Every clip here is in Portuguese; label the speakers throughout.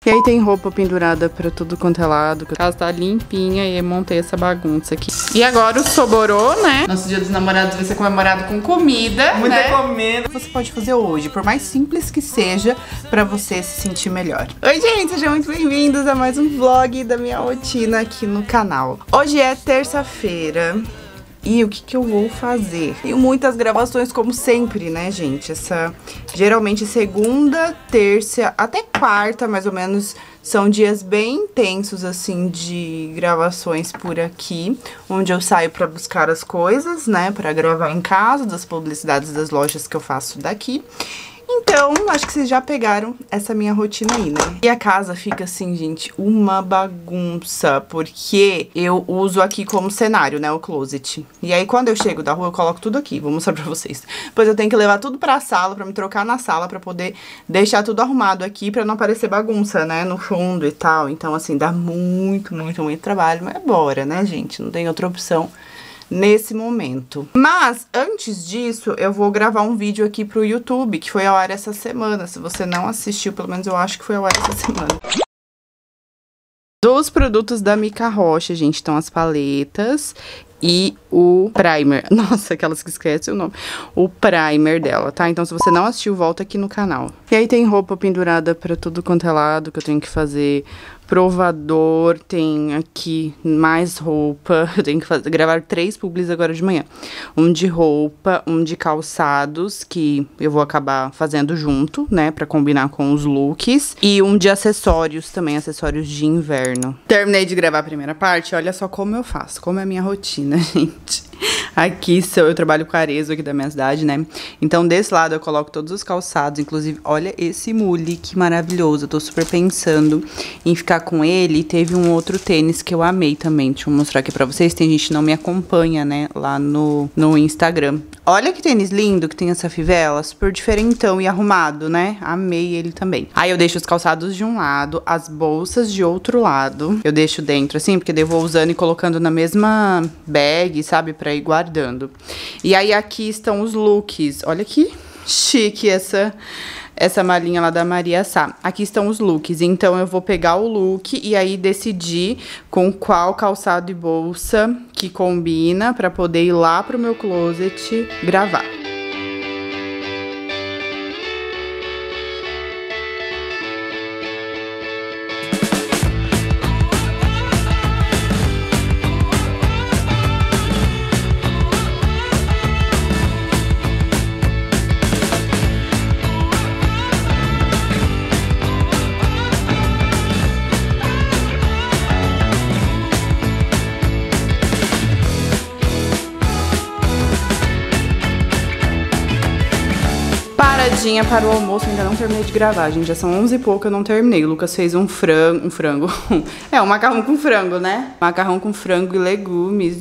Speaker 1: E aí tem roupa pendurada pra tudo quanto é lado. A casa tá limpinha e eu montei essa bagunça aqui. E agora o soborô, né? Nosso dia dos namorados vai ser comemorado com comida,
Speaker 2: muita
Speaker 1: né?
Speaker 2: comida. Você pode fazer hoje, por mais simples que seja, pra você se sentir melhor. Oi, gente, sejam muito bem-vindos a mais um vlog da minha rotina aqui no canal. Hoje é terça-feira. E o que eu vou fazer? Tenho muitas gravações, como sempre, né, gente? Geralmente segunda, terça, até quarta, mais ou menos, são dias bem intensos, assim, de gravações por aqui. Onde eu saio pra buscar as coisas, né, pra gravar em casa, das publicidades das lojas que eu faço daqui. Então, acho que vocês já pegaram essa minha rotina aí, né? E a casa fica assim, gente, uma bagunça, porque eu uso aqui como cenário, né, o closet. E aí, quando eu chego da rua, eu coloco tudo aqui, vou mostrar pra vocês. Depois eu tenho que levar tudo pra sala, pra me trocar na sala, pra poder deixar tudo arrumado aqui, pra não aparecer bagunça, né, no fundo e tal. Então, assim, dá muito trabalho, mas bora, né, gente? Não tem outra opção nesse momento. Mas, antes disso, eu vou gravar um vídeo aqui pro YouTube, que foi ao ar essa semana. Se você não assistiu, pelo menos eu acho que foi ao ar essa semana. Dos produtos da Mica Rocha, gente, estão as paletas e o primer. Nossa, aquelas que esquecem o nome. O primer dela, tá? Então, se você não assistiu, volta aqui no canal. E aí tem roupa pendurada pra tudo quanto é lado, que eu tenho que fazer provador, tem aqui mais roupa. Eu tenho que gravar 3 publis agora de manhã. Um de roupa, um de calçados, que eu vou acabar fazendo junto, né, pra combinar com os looks. E um de acessórios também, acessórios de inverno. Terminei de gravar a primeira parte, olha só como eu faço, como é a minha rotina, gente. Aqui eu trabalho com Arezzo aqui da minha cidade, né? Então, desse lado eu coloco todos os calçados. Inclusive, olha esse mule, que maravilhoso. Eu tô super pensando em ficar com ele. E teve um outro tênis que eu amei também. Deixa eu mostrar aqui pra vocês. Tem gente que não me acompanha, né? Lá no Instagram. Olha que tênis lindo que tem essa fivela. Super diferentão e arrumado, né? Amei ele também. Aí eu deixo os calçados de um lado, as bolsas de outro lado. Eu deixo dentro assim, porque daí eu vou usando e colocando na mesma bag, sabe? Pra ir guardando. E aí aqui estão os looks. Olha que chique essa malinha lá da Maria Sá. Aqui estão os looks. Então eu vou pegar o look e aí decidir com qual calçado e bolsa que combina pra poder ir lá pro meu closet gravar. Paradinha para o almoço, ainda não terminei de gravar, gente. Já são 11 e pouco, eu não terminei. O Lucas fez um frango. É, um macarrão com frango, né? Macarrão com frango e legumes.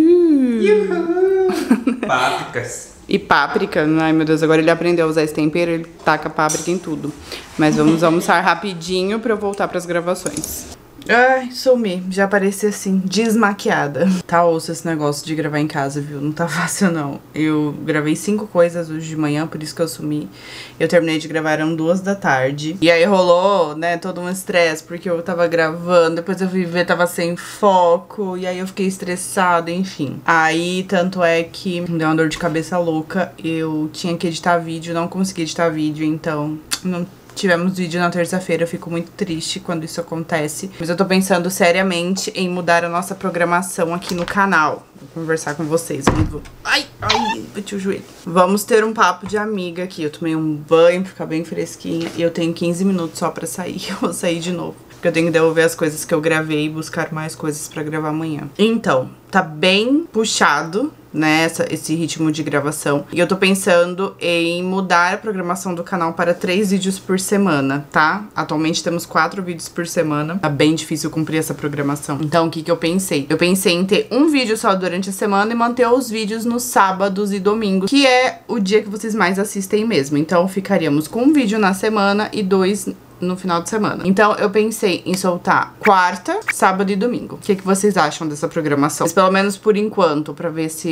Speaker 2: Pápricas.
Speaker 1: E páprica. Ai, meu Deus, agora ele aprendeu a usar esse tempero, ele taca páprica em tudo. Mas vamos almoçar rapidinho pra eu voltar pras gravações. Ai, sumi. Já apareci assim, desmaquiada. Tá osso esse negócio de gravar em casa, viu? Não tá fácil, não. Eu gravei 5 coisas hoje de manhã, por isso que eu sumi. Eu terminei de gravar, eram 2 da tarde. E aí rolou, né, todo um estresse, porque eu tava gravando, depois eu fui ver, tava sem foco, e aí eu fiquei estressada, enfim. Aí, tanto é que me deu uma dor de cabeça louca. Eu tinha que editar vídeo, não consegui editar vídeo, então não tivemos vídeo na terça-feira, eu fico muito triste quando isso acontece. Mas eu tô pensando seriamente em mudar a nossa programação aqui no canal. Vou conversar com vocês. Ai, bati o joelho. Vamos ter um papo de amiga aqui. Eu tomei um banho pra ficar bem fresquinha e eu tenho 15 minutos só pra sair. Eu vou sair de novo, porque eu tenho que devolver as coisas que eu gravei e buscar mais coisas pra gravar amanhã. Então, tá bem puxado, né, esse ritmo de gravação. E eu tô pensando em mudar a programação do canal para 3 vídeos por semana, tá? Atualmente temos 4 vídeos por semana. Tá bem difícil cumprir essa programação. Então, o que que eu pensei? Eu pensei em ter um vídeo só durante a semana e manter os vídeos nos sábados e domingos, que é o dia que vocês mais assistem mesmo. Então, ficaríamos com um vídeo na semana e 2 no final de semana. Então, eu pensei em soltar quarta, sábado e domingo. O que que vocês acham dessa programação? Mas, pelo menos por enquanto, pra ver se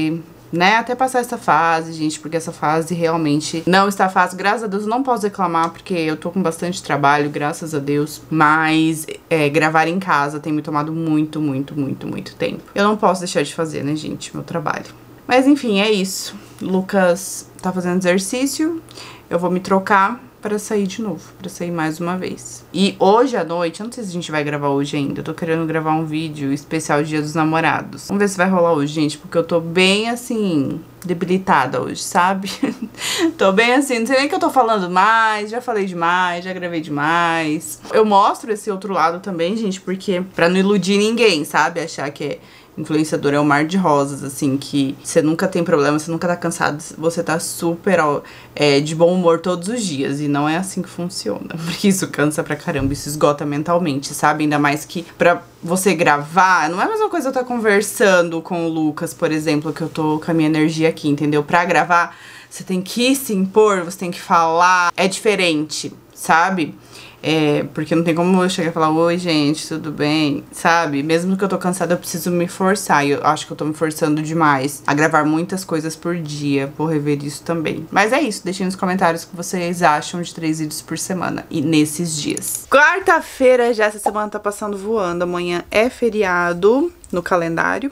Speaker 2: né? Até passar essa fase, gente, porque essa fase realmente não está fácil. Graças a Deus, eu não posso reclamar, porque eu tô com bastante trabalho, graças a Deus. Mas gravar em casa tem me tomado muito tempo. Eu não posso deixar de fazer, né, gente, meu trabalho. Mas enfim, é isso. Lucas tá fazendo exercício, eu vou me trocar pra sair de novo, pra sair mais uma vez. E hoje à noite, eu não sei se a gente vai gravar hoje ainda, eu tô querendo gravar um vídeo especial Dia dos Namorados. Vamos ver se vai rolar hoje, gente, porque eu tô bem, assim, debilitada hoje, sabe? Tô bem assim, não sei nem o que eu tô falando mais, já falei demais, já gravei demais. Eu mostro esse outro lado também, gente, porque pra não iludir ninguém, sabe? Achar que influenciador é um mar de rosas, assim, que você nunca tem problema, você nunca tá cansado, você tá super de bom humor todos os dias. E não é assim que funciona, porque isso cansa pra caramba, isso esgota mentalmente, sabe? Ainda mais que pra você gravar, não é a mesma coisa eu estar conversando com o Lucas, por exemplo, que eu tô com a minha energia aqui, entendeu? Pra gravar, você tem que se impor, você tem que falar, é diferente, sabe? Porque não tem como eu chegar e falar, oi, gente, tudo bem, sabe? Mesmo que eu tô cansada, eu preciso me forçar. E eu acho que eu tô me forçando demais a gravar muitas coisas por dia. Vou rever isso também. Mas é isso, deixem nos comentários o que vocês acham de 3 vídeos por semana e nesses dias. Quarta-feira já, essa semana tá passando voando. Amanhã é feriado no calendário.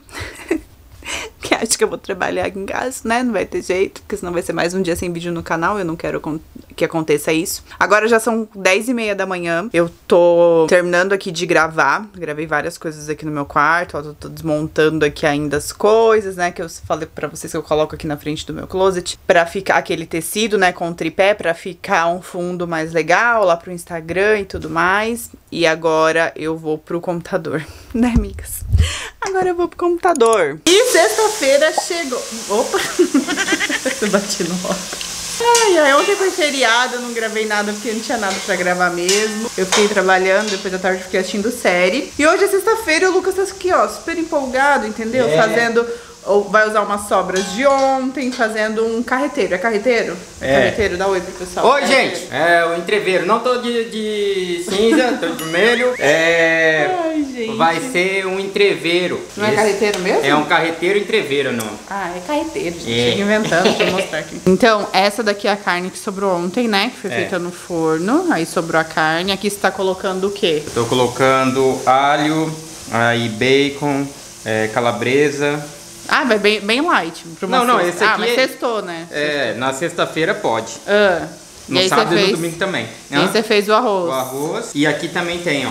Speaker 2: Que acho que eu vou trabalhar aqui em casa, né? Não vai ter jeito, porque senão vai ser mais um dia sem vídeo no canal. Eu não quero que aconteça isso. Agora já são 10h30 da manhã. Eu tô terminando aqui de gravar. Gravei várias coisas aqui no meu quarto. Ó, tô desmontando aqui ainda as coisas, né? Que eu falei pra vocês que eu coloco aqui na frente do meu closet. Pra ficar aquele tecido, né? Com o tripé, pra ficar um fundo mais legal lá pro Instagram e tudo mais. E agora eu vou pro computador, né, amigas? Agora eu vou pro computador. E sexta-feira chegou... Opa! Eu bati no óculos. Ai, ontem foi feriado, eu não gravei nada porque não tinha nada pra gravar mesmo. Eu fiquei trabalhando, depois da tarde fiquei assistindo série. E hoje é sexta-feira e o Lucas tá aqui, ó, super empolgado, entendeu? Fazendo... Ou vai usar umas sobras de ontem, fazendo um carreteiro. É carreteiro? Carreteiro, dá oi pro pessoal.
Speaker 3: Oi, gente! É o entreveiro. Não tô de cinza, tô de vermelho.
Speaker 2: Ai, gente.
Speaker 3: Vai ser um entreveiro.
Speaker 2: Não é carreteiro mesmo?
Speaker 3: É um carreteiro entreveiro, não.
Speaker 2: Ah, é carreteiro, gente. Chega inventando, deixa eu mostrar aqui. Então, essa daqui é a carne que sobrou ontem, né? Que foi feita no forno. Aí sobrou a carne. Aqui você tá colocando o quê?
Speaker 3: Tô colocando alho, aí bacon, calabresa.
Speaker 2: Ah, vai bem light.
Speaker 3: Não, esse aqui...
Speaker 2: mas sextou, né?
Speaker 3: Na sexta-feira pode. No
Speaker 2: e
Speaker 3: sábado e no domingo também.
Speaker 2: E aí você fez o arroz.
Speaker 3: O arroz. E aqui também tem, ó.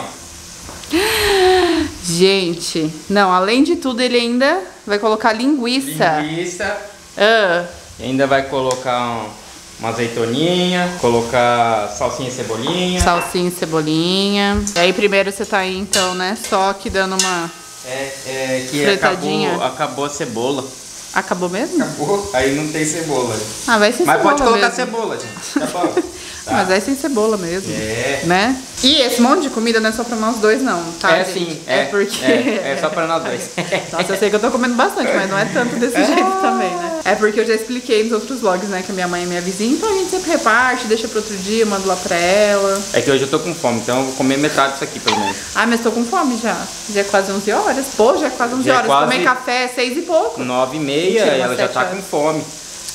Speaker 2: Gente, não, além de tudo, ele ainda vai colocar linguiça.
Speaker 3: Linguiça. E ainda vai colocar uma azeitoninha, colocar salsinha e cebolinha.
Speaker 2: Salsinha e cebolinha. E aí primeiro você tá aí, então, né, só aqui dando uma...
Speaker 3: que acabou a cebola.
Speaker 2: Acabou mesmo?
Speaker 3: Acabou, aí não tem cebola.
Speaker 2: Ah, vai sem cebola.
Speaker 3: Mas pode colocar
Speaker 2: mesmo.
Speaker 3: Cebola, gente. Tá bom. Tá.
Speaker 2: Mas vai sem cebola mesmo. Né? E esse monte de comida não é só pra nós dois, não, tá?
Speaker 3: Sim.
Speaker 2: Porque...
Speaker 3: É só pra nós dois.
Speaker 2: Nossa, eu sei que eu tô comendo bastante, mas não é tanto desse jeito também, né? É porque eu já expliquei nos outros vlogs, né? Que a minha mãe é minha vizinha, então a gente sempre reparte, deixa pro outro dia, mando lá pra ela.
Speaker 3: É que hoje eu tô com fome, então eu vou comer metade disso aqui, pelo menos.
Speaker 2: Ah, mas tô com fome já. Já é quase 11 horas. Pô, já é quase 11 horas.
Speaker 3: Quase...
Speaker 2: Tomei café 6 e pouco.
Speaker 3: 9h30 e ela já tá com fome.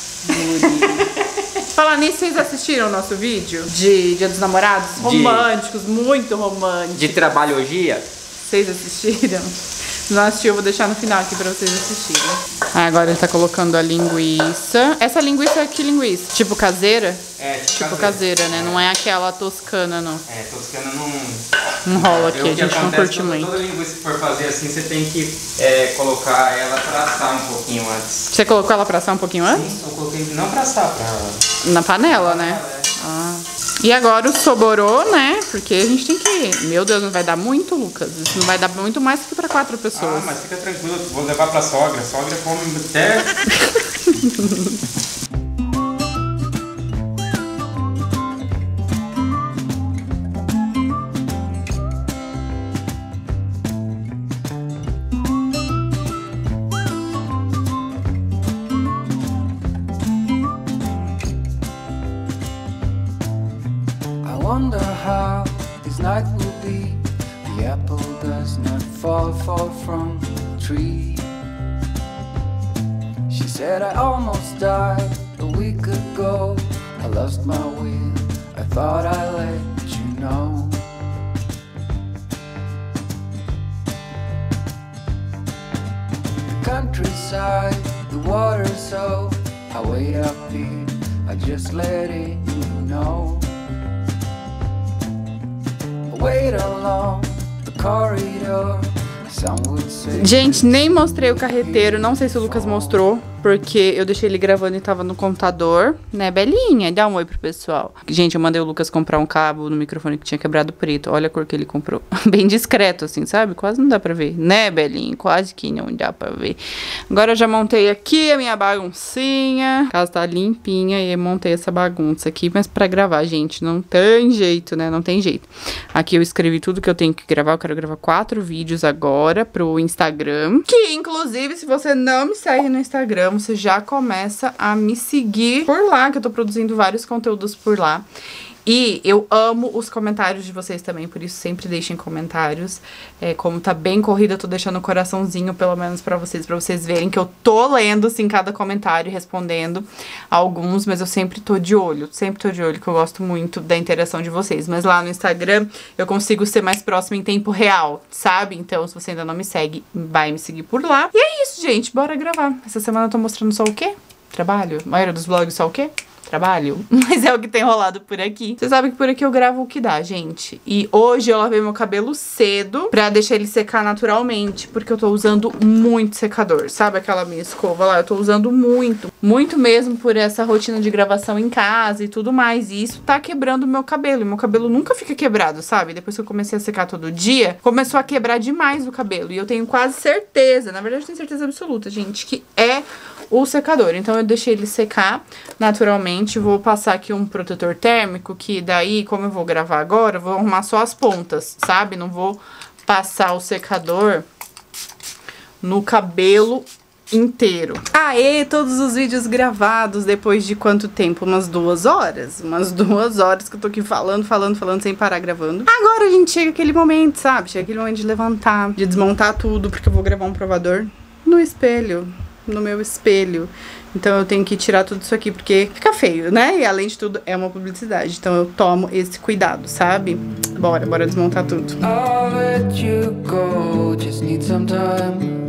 Speaker 2: Falar nisso, vocês assistiram o nosso vídeo de Dia dos Namorados? Românticos, muito românticos.
Speaker 3: De trabalhogia?
Speaker 2: Vocês assistiram? Se não assistiu, eu vou deixar no final aqui pra vocês assistirem. Agora ele tá colocando a linguiça. Essa linguiça é que linguiça? Tipo caseira? Tipo caseira, né? Não é aquela toscana, não.
Speaker 3: Toscana
Speaker 2: não rola aqui, a gente não curte muito.
Speaker 3: Toda linguiça que for fazer assim, você tem que colocar ela pra assar um pouquinho antes.
Speaker 2: Você colocou ela pra assar um pouquinho antes?
Speaker 3: Sim, eu coloquei não pra assar,
Speaker 2: na panela, né? E agora o soborô, né? Porque a gente tem que... Meu Deus, não vai dar muito, Lucas. Isso não vai dar muito mais que pra 4 pessoas.
Speaker 3: Mas fica tranquilo, vou levar pra sogra. Sogra come até...
Speaker 4: Wonder how this night will be. The apple does not fall from the tree. She said I almost died a week ago. I lost my will, I thought I let you know. The countryside, the water so I wait up here, I just let it know. I wait along the corridor.
Speaker 2: Gente, nem mostrei o carreteiro, não sei se o Lucas mostrou, porque eu deixei ele gravando e tava no computador, né, Belinha? Dá um oi pro pessoal. Gente, eu mandei o Lucas comprar um cabo no microfone que tinha quebrado preto, olha a cor que ele comprou. Bem discreto, assim, sabe? Quase não dá pra ver, né, Belinha? Quase que não dá pra ver. Agora eu já montei aqui a minha baguncinha, a casa tá limpinha e eu montei essa bagunça aqui, mas pra gravar, gente, não tem jeito, né? Não tem jeito. Aqui eu escrevi tudo que eu tenho que gravar, eu quero gravar 4 vídeos agora pro Instagram, que inclusive se você não me segue no Instagram, você já começa a me seguir por lá, que eu tô produzindo vários conteúdos por lá. E eu amo os comentários de vocês também, por isso sempre deixem comentários. Como tá bem corrida, eu tô deixando um coraçãozinho, pelo menos pra vocês verem que eu tô lendo, assim, cada comentário e respondendo alguns, mas eu sempre tô de olho, que eu gosto muito da interação de vocês. Mas lá no Instagram eu consigo ser mais próxima em tempo real, sabe? Então, se você ainda não me segue, vai me seguir por lá. E é isso, gente, bora gravar. Essa semana eu tô mostrando só o quê? Trabalho. A maioria dos vlogs só o quê? Trabalho, mas é o que tem rolado por aqui. Você sabe que por aqui eu gravo o que dá, gente. E hoje eu lavei meu cabelo cedo pra deixar ele secar naturalmente, porque eu tô usando muito secador. Sabe aquela minha escova lá? Eu tô usando muito mesmo por essa rotina de gravação em casa e tudo mais. E isso tá quebrando o meu cabelo. E meu cabelo nunca fica quebrado, sabe? Depois que eu comecei a secar todo dia, começou a quebrar demais o cabelo. E eu tenho quase certeza, na verdade eu tenho certeza absoluta, gente, que é o secador. Então eu deixei ele secar naturalmente. Vou passar aqui um protetor térmico, que daí, como eu vou gravar agora, eu vou arrumar só as pontas, sabe? Não vou passar o secador no cabelo inteiro. Aê, todos os vídeos gravados depois de quanto tempo? Umas 2 horas? Umas 2 horas que eu tô aqui falando, sem parar gravando. Agora a gente chega aquele momento, sabe? Chega aquele momento de levantar, de desmontar tudo, porque eu vou gravar um provador no espelho, no meu espelho. Então eu tenho que tirar tudo isso aqui, porque fica feio, né? E além de tudo, é uma publicidade. Então eu tomo esse cuidado, sabe? Bora desmontar tudo.
Speaker 4: I'll let you go, just need some time.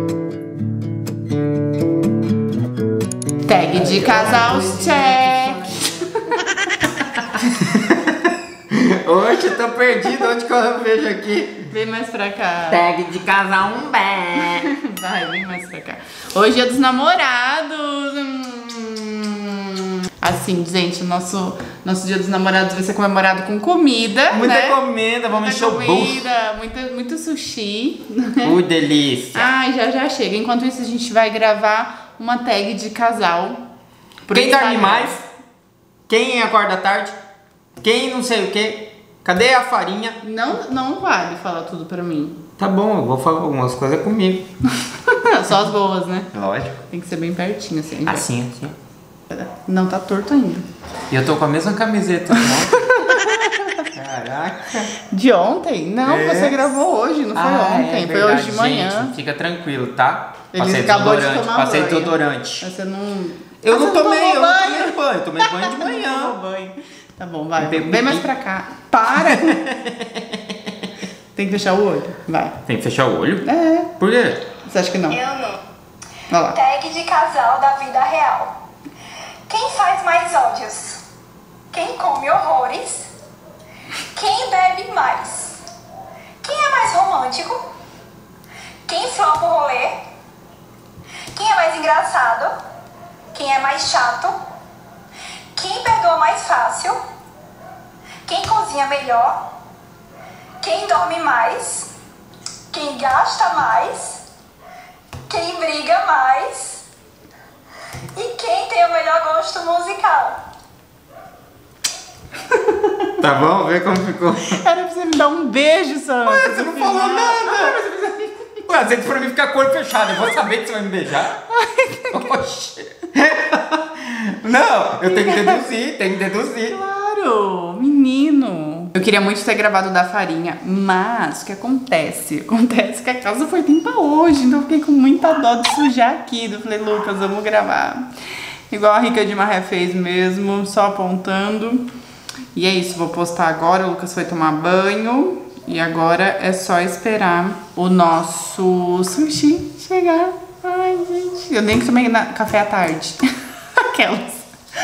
Speaker 2: Tag de casal, check.
Speaker 3: Hoje eu tô perdido, onde que eu vejo aqui?
Speaker 2: Vem mais pra cá.
Speaker 3: Tag de casal, bé.
Speaker 2: Vai, vem mais pra cá. Hoje é dos namorados. Assim, gente, o nosso dia dos namorados vai ser comemorado com comida,
Speaker 3: Muita
Speaker 2: né?
Speaker 3: comida, vamos encher o bolso.
Speaker 2: Muito sushi.
Speaker 3: Delícia.
Speaker 2: Ai, já chega. Enquanto isso, a gente vai gravar uma tag de casal.
Speaker 3: Quem dorme mais? Quem acorda tarde? Quem não sei o que? Cadê a farinha?
Speaker 2: Não vale falar tudo pra mim.
Speaker 3: Tá bom, eu vou falar algumas coisas comigo.
Speaker 2: Só as boas, né?
Speaker 3: Lógico.
Speaker 2: Tem que ser bem pertinho, assim.
Speaker 3: Assim.
Speaker 2: Não, tá torto ainda.
Speaker 3: E eu tô com a mesma camiseta. Caraca.
Speaker 2: De ontem? Não, você gravou hoje, não foi ontem. Foi hoje de manhã.
Speaker 3: Gente, fica tranquilo, tá?
Speaker 2: Ele acabou de tomar
Speaker 3: Passei
Speaker 2: banho.
Speaker 3: desodorante.
Speaker 2: Mas você não...
Speaker 3: Eu não tomei
Speaker 2: banho.
Speaker 3: Eu tomei banho de manhã.
Speaker 2: Tá bom, vai. Vem mais pra cá. Para! Tem que fechar o olho. Vai.
Speaker 3: Tem que fechar o olho?
Speaker 2: É.
Speaker 3: Por quê?
Speaker 2: Você acha que não?
Speaker 5: Eu não.
Speaker 2: Olha lá.
Speaker 5: Tag de casal da vida real. Quem faz mais ódios? Quem come horrores? Quem bebe mais? Quem é mais romântico? Quem flopa o rolê? Quem é mais engraçado? Quem é mais chato? Quem perdoa mais fácil? Quem cozinha melhor? Quem dorme mais? Quem gasta mais? Quem briga mais? E quem tem o melhor gosto musical?
Speaker 3: Tá bom? Vê como ficou.
Speaker 2: Era pra você me dar um beijo, Sam.
Speaker 3: Ué, você não falou nada. Ué, você disse pra mim ficar com o olho fechado. Eu vou saber que você vai me beijar? Oxi. Não, eu tenho que deduzir,
Speaker 2: Claro, menino. Eu queria muito ter gravado da farinha, mas o que acontece? Acontece que a casa foi limpa hoje, então eu fiquei com muita dó de sujar aqui. Eu falei, Lucas, vamos gravar. Igual a Rica de Marré fez mesmo, só apontando. E é isso, vou postar agora. O Lucas foi tomar banho. E agora é só esperar o nosso sushi chegar. Ai, gente. Eu nem tomei café à tarde. Aquelas.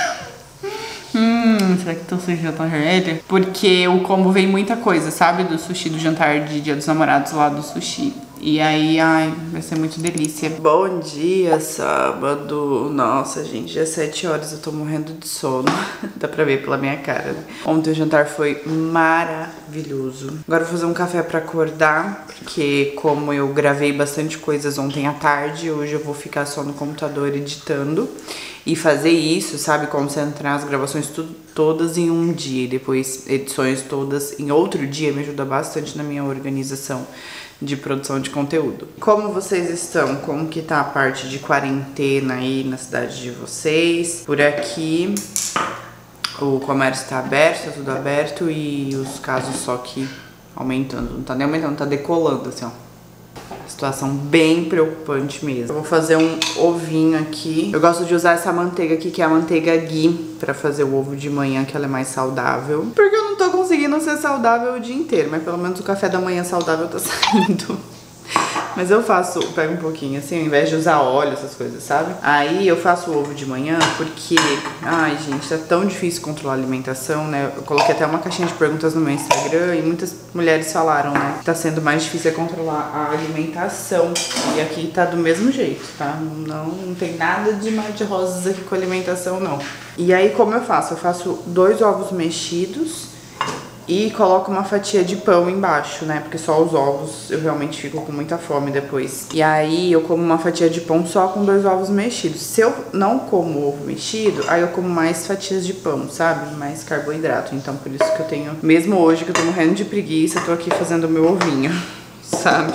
Speaker 2: Será que teu sushi já tá vermelho? Porque o combo vem muita coisa, sabe? Do sushi do jantar de Dia dos Namorados lá do sushi. E aí, ai, vai ser muito delícia. Bom dia, sábado. Nossa, gente, já é 7 horas, eu tô morrendo de sono. Dá pra ver pela minha cara, né? Ontem o jantar foi maravilhoso. Agora eu vou fazer um café pra acordar, porque como eu gravei bastante coisas ontem à tarde, hoje eu vou ficar só no computador editando. E fazer isso, sabe, concentrar as gravações todas em um dia e depois edições todas em outro dia me ajuda bastante na minha organização de produção de conteúdo. Como vocês estão? Como que tá a parte de quarentena aí na cidade de vocês? Por aqui o comércio tá aberto, tá tudo aberto e os casos só que aumentando. Não tá nem aumentando, tá decolando assim, ó. Situação bem preocupante mesmo. Eu vou fazer um ovinho aqui. Eu gosto de usar essa manteiga aqui, que é a manteiga ghee, pra fazer o ovo de manhã, que ela é mais saudável. Porque eu não tô conseguindo ser saudável o dia inteiro, mas pelo menos o café da manhã saudável tá saindo. Mas eu pego um pouquinho assim, ao invés de usar óleo, essas coisas, sabe? Aí eu faço o ovo de manhã porque, ai gente, tá tão difícil controlar a alimentação, né? Eu coloquei até uma caixinha de perguntas no meu Instagram e muitas mulheres falaram, né? Que tá sendo mais difícil controlar a alimentação. E aqui tá do mesmo jeito, tá? Não tem nada de mar de rosas aqui com a alimentação, não. E aí como eu faço? Eu faço 2 ovos mexidos e coloco uma fatia de pão embaixo, né? Porque só os ovos eu realmente fico com muita fome depois. E aí eu como uma fatia de pão só com 2 ovos mexidos. Se eu não como ovo mexido, aí eu como mais fatias de pão, sabe? Mais carboidrato. Então por isso que eu tenho... Mesmo hoje que eu tô morrendo de preguiça, eu tô aqui fazendo o meu ovinho, sabe?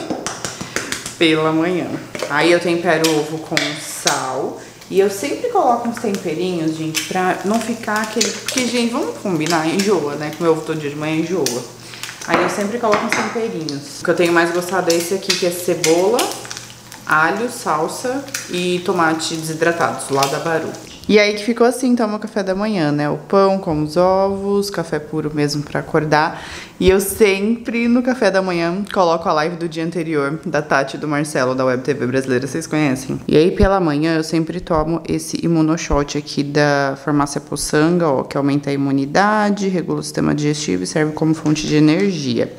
Speaker 2: Pela manhã. Aí eu tempero o ovo com sal. E eu sempre coloco uns temperinhos, gente, pra não ficar aquele... Porque, gente, vamos combinar, enjoa, né? Comer ovo todo dia de manhã enjoa. Aí eu sempre coloco uns temperinhos. O que eu tenho mais gostado é esse aqui, que é cebola, alho, salsa e tomate desidratados, lá da Baru. E aí que ficou assim, então, meu café da manhã, né? O pão com os ovos, café puro mesmo pra acordar. E eu sempre, no café da manhã, coloco a live do dia anterior, da Tati e do Marcelo, da Web TV Brasileira, vocês conhecem? E aí, pela manhã, eu sempre tomo esse imunoshot aqui da Farmácia Poçanga, ó, que aumenta a imunidade, regula o sistema digestivo e serve como fonte de energia.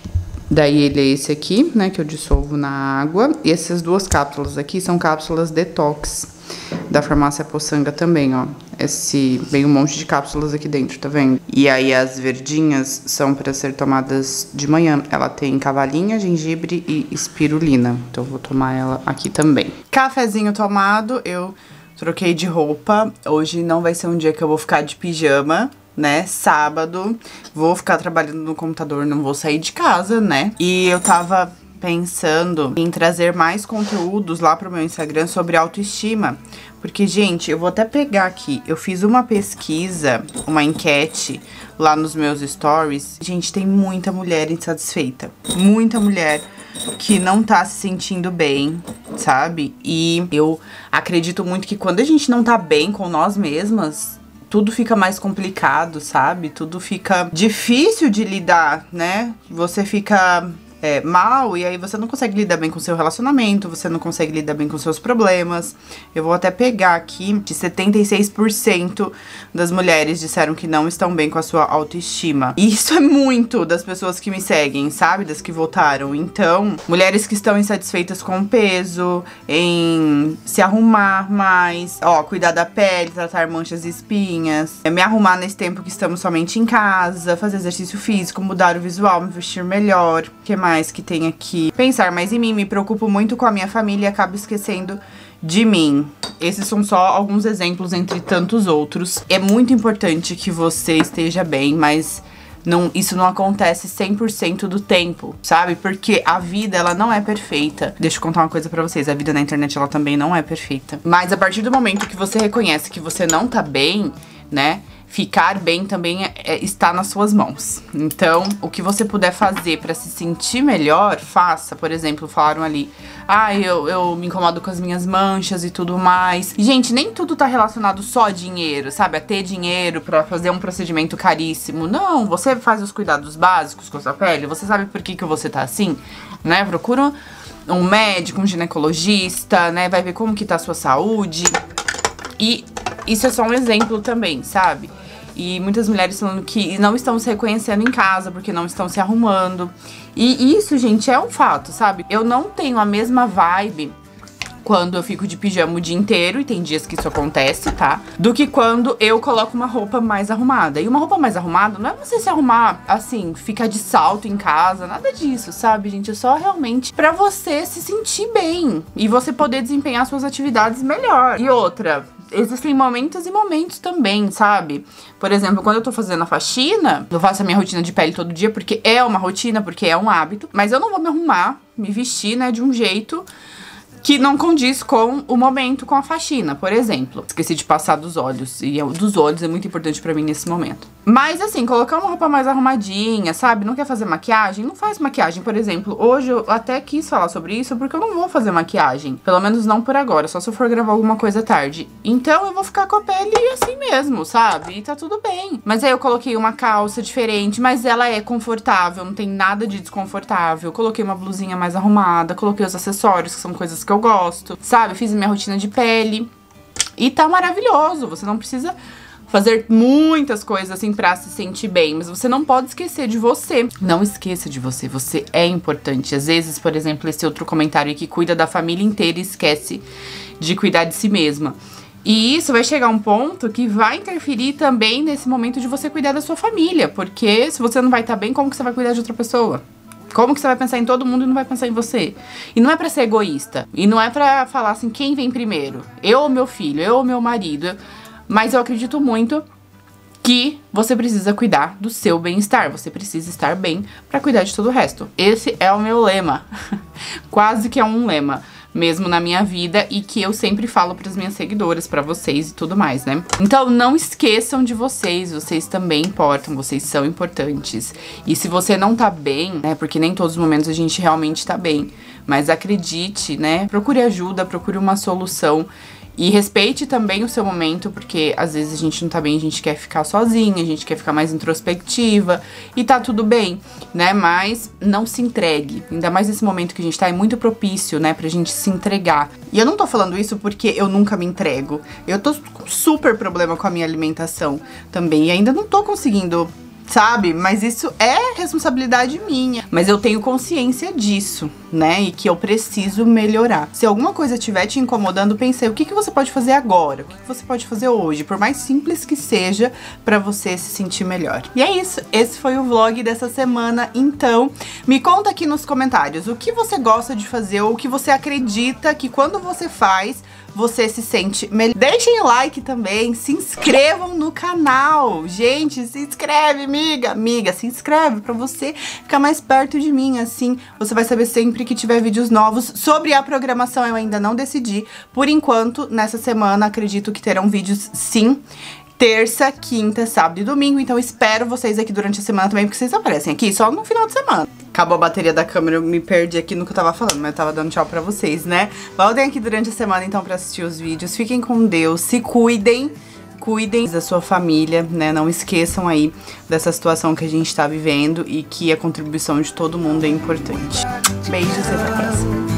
Speaker 2: Daí ele é esse aqui, né, que eu dissolvo na água. E essas 2 cápsulas aqui são cápsulas detox da Farmácia Poçanga também, ó. Vem um monte de cápsulas aqui dentro, tá vendo? E aí as verdinhas são para ser tomadas de manhã. Ela tem cavalinha, gengibre e espirulina. Então eu vou tomar ela aqui também. Cafezinho tomado, eu troquei de roupa. Hoje não vai ser um dia que eu vou ficar de pijama, né? Sábado, vou ficar trabalhando no computador, não vou sair de casa, né? E eu tava pensando em trazer mais conteúdos lá pro meu Instagram sobre autoestima. Porque, gente, eu vou até pegar aqui, eu fiz uma pesquisa, uma enquete lá nos meus stories. Gente, tem muita mulher insatisfeita, muita mulher que não tá se sentindo bem, sabe? E eu acredito muito que quando a gente não tá bem com nós mesmas, tudo fica mais complicado, sabe? Tudo fica difícil de lidar, né? Você fica mal e aí você não consegue lidar bem com o seu relacionamento, você não consegue lidar bem com seus problemas. Eu vou até pegar aqui de 76% das mulheres disseram que não estão bem com a sua autoestima. E isso é muito das pessoas que me seguem, sabe? Das que votaram. Então, mulheres que estão insatisfeitas com o peso, em se arrumar mais, ó, cuidar da pele, tratar manchas e espinhas, me arrumar nesse tempo que estamos somente em casa, fazer exercício físico, mudar o visual, me vestir melhor. O que mais que tem aqui? Pensar mais em mim, me preocupo muito com a minha família e acabo esquecendo de mim. Esses são só alguns exemplos entre tantos outros. É muito importante que você esteja bem, mas isso não acontece 100% do tempo, sabe? Porque a vida, ela não é perfeita. Deixa eu contar uma coisa pra vocês, a vida na internet, ela também não é perfeita. Mas a partir do momento que você reconhece que você não tá bem, né? ficar bem também está nas suas mãos. Então, o que você puder fazer pra se sentir melhor, faça. Por exemplo, falaram ali, eu me incomodo com as minhas manchas e tudo mais. E, gente, nem tudo tá relacionado só a dinheiro, sabe? A ter dinheiro pra fazer um procedimento caríssimo. Não, você faz os cuidados básicos com a sua pele, você sabe por que você tá assim, né? Procura um médico, um ginecologista, né? Vai ver como que tá a sua saúde. E isso é só um exemplo também, sabe? E muitas mulheres falando que não estão se reconhecendo em casa porque não estão se arrumando. E isso, gente, é um fato, sabe? Eu não tenho a mesma vibe quando eu fico de pijama o dia inteiro, e tem dias que isso acontece, tá? Do que quando eu coloco uma roupa mais arrumada. E uma roupa mais arrumada não é você se arrumar, assim, ficar de salto em casa, nada disso, sabe, gente? É só realmente pra você se sentir bem e você poder desempenhar suas atividades melhor. E outra, existem momentos e momentos também, sabe? Por exemplo, quando eu tô fazendo a faxina, eu faço a minha rotina de pele todo dia, porque é uma rotina, porque é um hábito. Mas eu não vou me arrumar, me vestir, né, de um jeito que não condiz com o momento, com a faxina, por exemplo. Esqueci de passar dos olhos, e dos olhos é muito importante pra mim nesse momento. Mas assim, colocar uma roupa mais arrumadinha, sabe? Não quer fazer maquiagem? Não faz maquiagem, por exemplo. Hoje eu até quis falar sobre isso, porque eu não vou fazer maquiagem. Pelo menos não por agora, só se eu for gravar alguma coisa tarde. Então eu vou ficar com a pele assim mesmo, sabe? E tá tudo bem. Mas aí eu coloquei uma calça diferente, mas ela é confortável, não tem nada de desconfortável. Coloquei uma blusinha mais arrumada, coloquei os acessórios, que são coisas que eu gosto, sabe? Fiz minha rotina de pele e tá maravilhoso. Você não precisa fazer muitas coisas assim pra se sentir bem, mas você não pode esquecer de você. Não esqueça de você, você é importante. Às vezes, por exemplo, esse outro comentário aí que cuida da família inteira e esquece de cuidar de si mesma. E isso vai chegar a um ponto que vai interferir também nesse momento de você cuidar da sua família, porque se você não vai estar bem, como que você vai cuidar de outra pessoa? Como que você vai pensar em todo mundo e não vai pensar em você? E não é pra ser egoísta. E não é pra falar assim, quem vem primeiro? Eu ou meu filho? Eu ou meu marido? Mas eu acredito muito que você precisa cuidar do seu bem-estar. Você precisa estar bem pra cuidar de todo o resto. Esse é o meu lema. Quase que é um lema mesmo na minha vida, e que eu sempre falo pras minhas seguidoras, pra vocês e tudo mais, né? Então não esqueçam de vocês, vocês também importam, vocês são importantes. E se você não tá bem, né, porque nem todos os momentos a gente realmente tá bem, mas acredite, né, procure ajuda, procure uma solução. E respeite também o seu momento, porque às vezes a gente não tá bem, a gente quer ficar sozinha, a gente quer ficar mais introspectiva, e tá tudo bem, né? Mas não se entregue. Ainda mais nesse momento que a gente tá, é muito propício, né, pra gente se entregar. E eu não tô falando isso porque eu nunca me entrego. Eu tô com super problema com a minha alimentação também, e ainda não tô conseguindo, sabe? Mas isso é responsabilidade minha. Mas eu tenho consciência disso, né? E que eu preciso melhorar. Se alguma coisa estiver te incomodando, pensei, o que você pode fazer agora? O que você pode fazer hoje? Por mais simples que seja, pra você se sentir melhor. E é isso. Esse foi o vlog dessa semana. Então, me conta aqui nos comentários o que você gosta de fazer ou o que você acredita que quando você faz, você se sente melhor. Deixem o like também, se inscrevam no canal. Gente, se inscreve, amiga, se inscreve pra você ficar mais perto de mim, assim você vai saber sempre que tiver vídeos novos. Sobre a programação eu ainda não decidi, por enquanto, nessa semana acredito que terão vídeos sim, terça, quinta, sábado e domingo, então espero vocês aqui durante a semana também, porque vocês aparecem aqui só no final de semana. Acabou a bateria da câmera, eu me perdi aqui no que eu tava falando, mas eu tava dando tchau pra vocês, né? Voltem aqui durante a semana, então, pra assistir os vídeos. Fiquem com Deus, se cuidem, cuidem da sua família, né? Não esqueçam aí dessa situação que a gente tá vivendo e que a contribuição de todo mundo é importante. Beijos e até a próxima.